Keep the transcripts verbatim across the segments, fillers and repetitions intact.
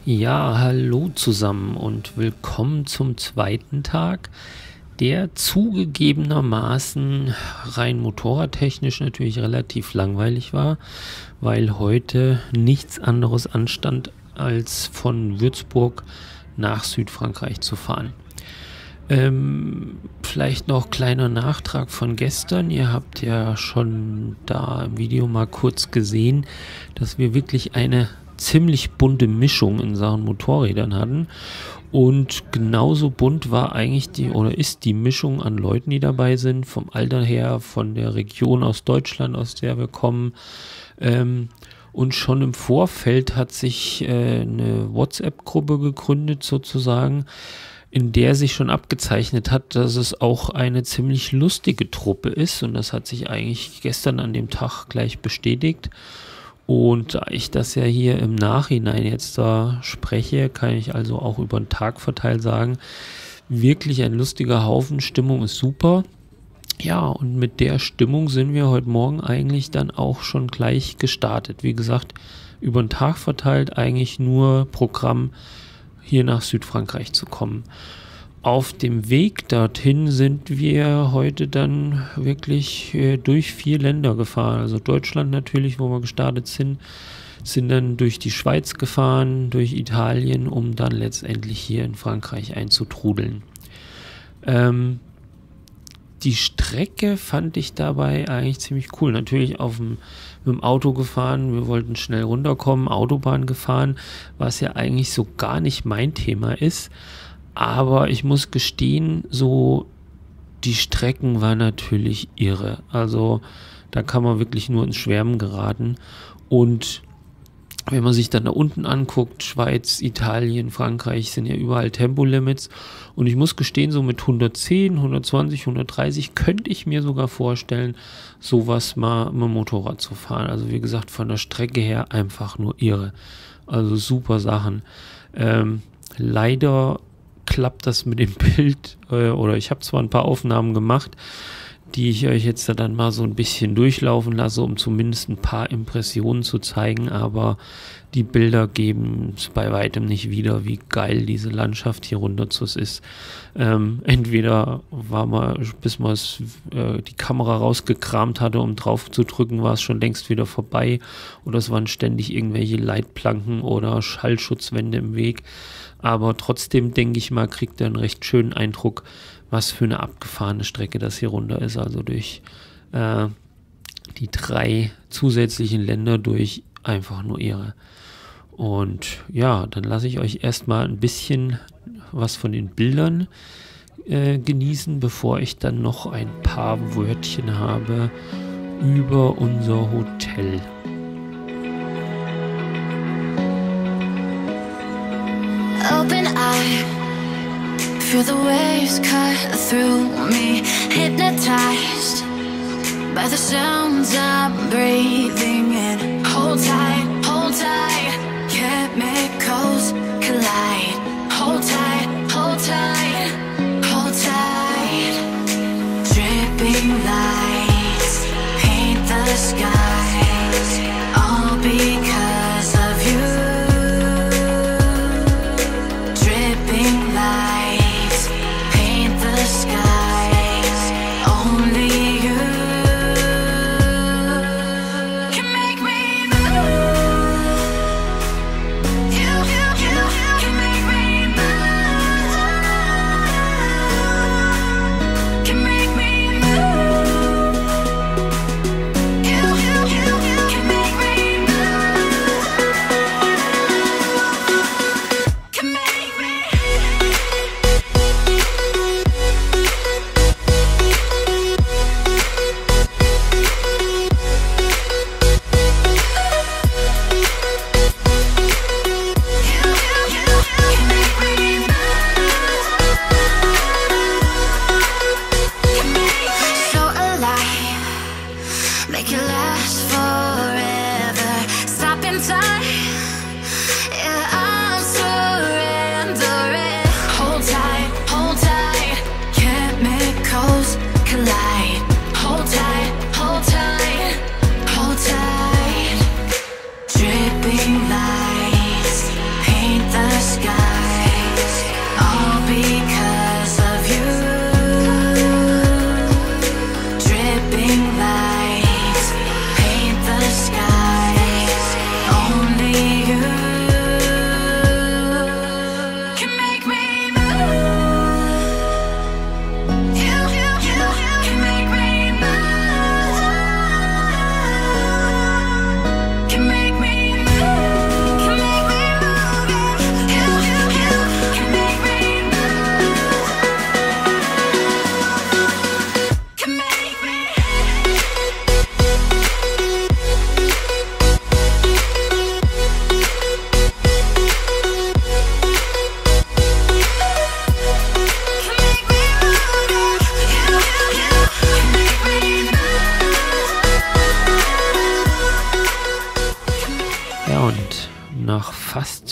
Ja, hallo zusammen und willkommen zum zweiten Tag, der zugegebenermaßen rein motorradtechnisch natürlich relativ langweilig war, weil heute nichts anderes anstand, als von Würzburg nach Südfrankreich zu fahren. Ähm, vielleicht noch kleiner Nachtrag von gestern. Ihr habt ja schon da im Video mal kurz gesehen, dass wir wirklich eine ziemlich bunte Mischung in Sachen Motorrädern hatten. Und genauso bunt war eigentlich die oder ist die Mischung an Leuten, die dabei sind, vom Alter her, von der Region aus Deutschland, aus der wir kommen. Ähm, und schon im Vorfeld hat sich äh, eine WhatsApp-Gruppe gegründet sozusagen, in der sich schon abgezeichnet hat, dass es auch eine ziemlich lustige Truppe ist. Und das hat sich eigentlich gestern an dem Tag gleich bestätigt. Und da ich das ja hier im Nachhinein jetzt da spreche, kann ich also auch über den Tag verteilt sagen, wirklich ein lustiger Haufen, Stimmung ist super. Ja, und mit der Stimmung sind wir heute Morgen eigentlich dann auch schon gleich gestartet. Wie gesagt, über den Tag verteilt eigentlich nur Programm, hier nach Südfrankreich zu kommen. Auf dem Weg dorthin sind wir heute dann wirklich äh, durch vier Länder gefahren. Also Deutschland natürlich, wo wir gestartet sind, sind dann durch die Schweiz gefahren, durch Italien, um dann letztendlich hier in Frankreich einzutrudeln. Ähm, die Strecke fand ich dabei eigentlich ziemlich cool. Natürlich auf dem, mit dem Auto gefahren, wir wollten schnell runterkommen, Autobahn gefahren, was ja eigentlich so gar nicht mein Thema ist. Aber ich muss gestehen, so die Strecken waren natürlich irre. Also da kann man wirklich nur ins Schwärmen geraten. Und wenn man sich dann da unten anguckt, Schweiz, Italien, Frankreich, sind ja überall Tempolimits. Und ich muss gestehen, so mit hundertzehn, hundertzwanzig, hundertdreißig könnte ich mir sogar vorstellen, sowas mal mit dem Motorrad zu fahren. Also wie gesagt, von der Strecke her einfach nur irre. Also super Sachen. Ähm, leider klappt das mit dem Bild, äh, oder ich habe zwar ein paar Aufnahmen gemacht, die ich euch jetzt dann mal so ein bisschen durchlaufen lasse, um zumindest ein paar Impressionen zu zeigen, aber die Bilder geben es bei weitem nicht wieder, wie geil diese Landschaft hier runter zu ist. Ähm, entweder war man, bis man äh, die Kamera rausgekramt hatte, um drauf zu drücken, war es schon längst wieder vorbei, oder es waren ständig irgendwelche Leitplanken oder Schallschutzwände im Weg. Aber trotzdem, denke ich mal, kriegt er einen recht schönen Eindruck, was für eine abgefahrene Strecke das hier runter ist. Also durch äh, die drei zusätzlichen Länder durch, einfach nur irre. Und ja, dann lasse ich euch erstmal ein bisschen was von den Bildern äh, genießen, bevor ich dann noch ein paar Wörtchen habe über unser Hotel. Open eye, feel the waves cut through me, hypnotized by the sounds I'm breathing in. Hold tight, hold tight, chemicals collide. Hold tight, hold tight, hold tight. Dripping lights paint the skies, all because of you. Make me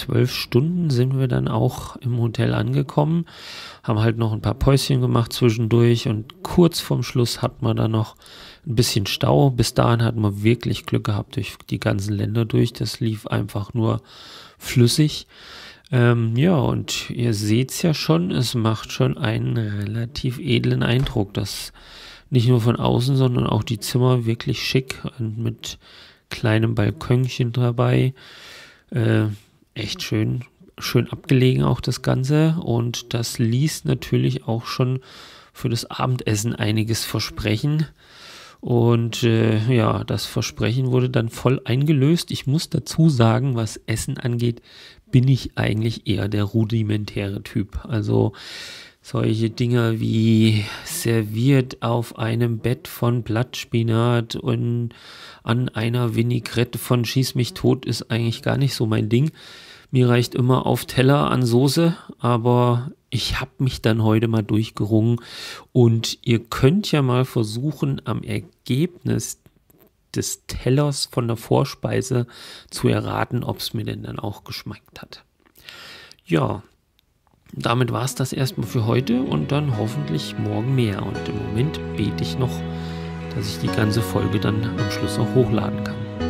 zwölf Stunden sind wir dann auch im Hotel angekommen, haben halt noch ein paar Päuschen gemacht zwischendurch und kurz vorm Schluss hatten wir dann noch ein bisschen Stau. Bis dahin hatten wir wirklich Glück gehabt durch die ganzen Länder durch. Das lief einfach nur flüssig. Ähm, ja, und ihr seht es ja schon, es macht schon einen relativ edlen Eindruck, dass nicht nur von außen, sondern auch die Zimmer wirklich schick und mit kleinem Balkönchen dabei. Äh, echt schön, schön abgelegen auch das Ganze, und das ließ natürlich auch schon für das Abendessen einiges versprechen. Und äh, ja, das Versprechen wurde dann voll eingelöst. Ich muss dazu sagen, was Essen angeht, bin ich eigentlich eher der rudimentäre Typ. Also solche Dinge wie serviert auf einem Bett von Blattspinat und an einer Vinaigrette von Schieß mich tot ist eigentlich gar nicht so mein Ding. Mir reicht immer auf Teller an Soße, aber ich habe mich dann heute mal durchgerungen, und ihr könnt ja mal versuchen, am Ergebnis des Tellers von der Vorspeise zu erraten, ob es mir denn dann auch geschmeckt hat. Ja, damit war es das erstmal für heute und dann hoffentlich morgen mehr. Und im Moment bete ich noch, dass ich die ganze Folge dann am Schluss auch hochladen kann.